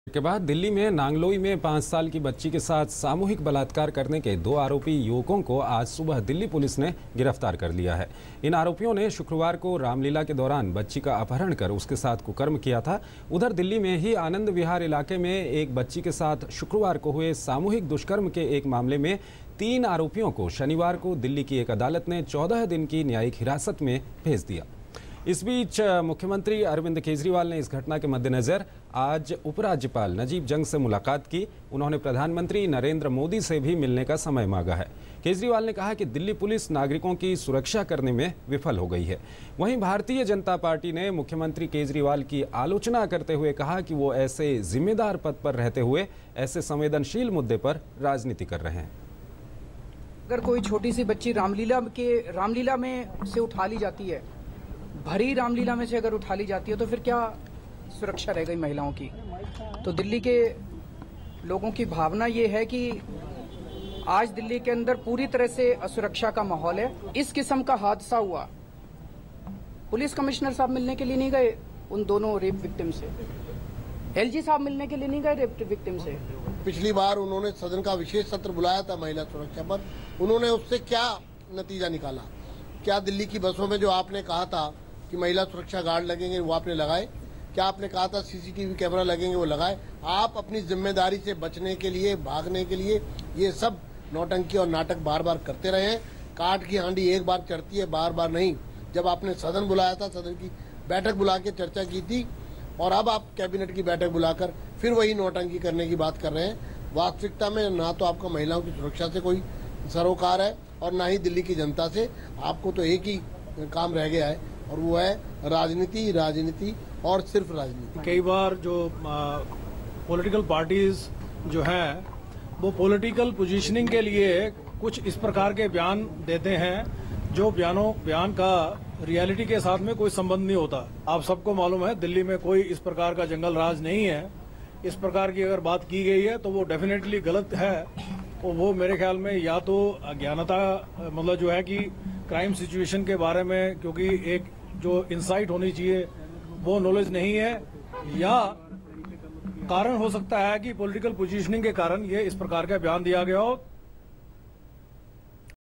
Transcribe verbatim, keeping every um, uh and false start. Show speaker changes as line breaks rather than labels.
के बाद दिल्ली में नांगलोई में पाँच साल की बच्ची के साथ सामूहिक बलात्कार करने के दो आरोपी युवकों को आज सुबह दिल्ली पुलिस ने गिरफ्तार कर लिया है। इन आरोपियों ने शुक्रवार को रामलीला के दौरान बच्ची का अपहरण कर उसके साथ कुकर्म किया था। उधर दिल्ली में ही आनंद विहार इलाके में एक बच्ची के साथ शुक्रवार को हुए सामूहिक दुष्कर्म के एक मामले में तीन आरोपियों को शनिवार को दिल्ली की एक अदालत ने चौदह दिन की न्यायिक हिरासत में भेज दिया। इस बीच मुख्यमंत्री अरविंद केजरीवाल ने इस घटना के मद्देनजर आज उपराज्यपाल नजीब जंग से मुलाकात की। उन्होंने प्रधानमंत्री नरेंद्र मोदी से भी मिलने का समय मांगा है। केजरीवाल ने कहा कि दिल्ली पुलिस नागरिकों की सुरक्षा करने में विफल हो गई है। वहीं भारतीय जनता पार्टी ने मुख्यमंत्री केजरीवाल की आलोचना करते हुए कहा कि वो ऐसे जिम्मेदार पद पर रहते हुए ऐसे संवेदनशील मुद्दे पर राजनीति कर रहे हैं।
अगर कोई छोटी सी बच्ची रामलीला के रामलीला में से उठा ली जाती है, भरी रामलीला में से अगर उठा ली जाती है, तो फिर क्या सुरक्षा रह गई महिलाओं की। तो दिल्ली के लोगों की भावना ये है कि आज दिल्ली के अंदर पूरी तरह से असुरक्षा का माहौल है। इस किस्म का हादसा हुआ, पुलिस कमिश्नर साहब मिलने के लिए नहीं गए उन दोनों रेप विक्टिम से, एलजी साहब मिलने के लिए नहीं गए रेप विक्टिम से।
पिछली बार उन्होंने सदन का विशेष सत्र बुलाया था महिला सुरक्षा पर, उन्होंने उससे क्या नतीजा निकाला? क्या दिल्ली की बसों में जो आपने कहा था कि महिला सुरक्षा गार्ड लगेंगे वो आपने लगाए? क्या आपने कहा था सीसीटीवी कैमरा लगेंगे वो लगाए? आप अपनी जिम्मेदारी से बचने के लिए, भागने के लिए ये सब नौटंकी और नाटक बार बार करते रहे हैं। काठ की हांडी एक बार चढ़ती है, बार बार नहीं। जब आपने सदन बुलाया था, सदन की बैठक बुला के चर्चा की थी, और अब आप कैबिनेट की बैठक बुलाकर फिर वही नौटंकी करने की बात कर रहे हैं। वास्तविकता में ना तो आपका महिलाओं की सुरक्षा से कोई सरोकार है और ना ही दिल्ली की जनता से। आपको तो एक ही काम रह गया है और वो है राजनीति, राजनीति और सिर्फ राजनीति।
कई बार जो पॉलिटिकल पार्टीज जो हैं वो पॉलिटिकल पोजीशनिंग के लिए कुछ इस प्रकार के बयान देते हैं जो बयानों बयान का रियलिटी के साथ में कोई संबंध नहीं होता। आप सबको मालूम है दिल्ली में कोई इस प्रकार का जंगल राज नहीं है। इस प्रकार की अगर बात की गई है तो वो डेफिनेटली गलत है। और वो मेरे ख्याल में या तो अज्ञानता, मतलब जो है कि क्राइम सिचुएशन के बारे में क्योंकि एक जो इंसाइट होनी चाहिए वो नॉलेज नहीं है, या कारण हो सकता है कि पॉलिटिकल पोजीशनिंग के कारण ये इस प्रकार का बयान दिया गया हो।